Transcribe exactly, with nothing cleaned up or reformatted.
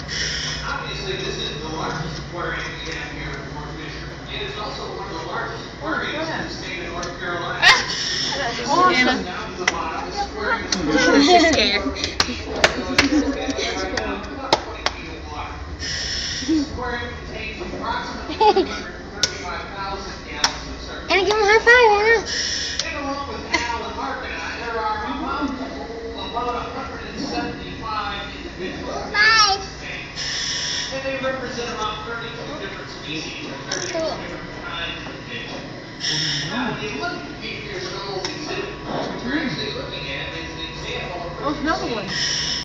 Obviously, this is the largest aquarium we have here in Fort Fisher. It is also one of the largest aquariums in the state of North Carolina. Awesome. Down to the bottom, this aquarium is She's scared. This aquarium contains approximately one hundred thirty-five thousand gallons of surface. And give him a high five, Anna. And along with Al and Mark and I, there are about, about one hundred seventy-five individuals. Bye. And they represent about thirty-two different species or thirty-two Cool. different kinds of fish. Now, when you look at the eight years old exhibit, what you're actually looking at is an example of Oh, another one.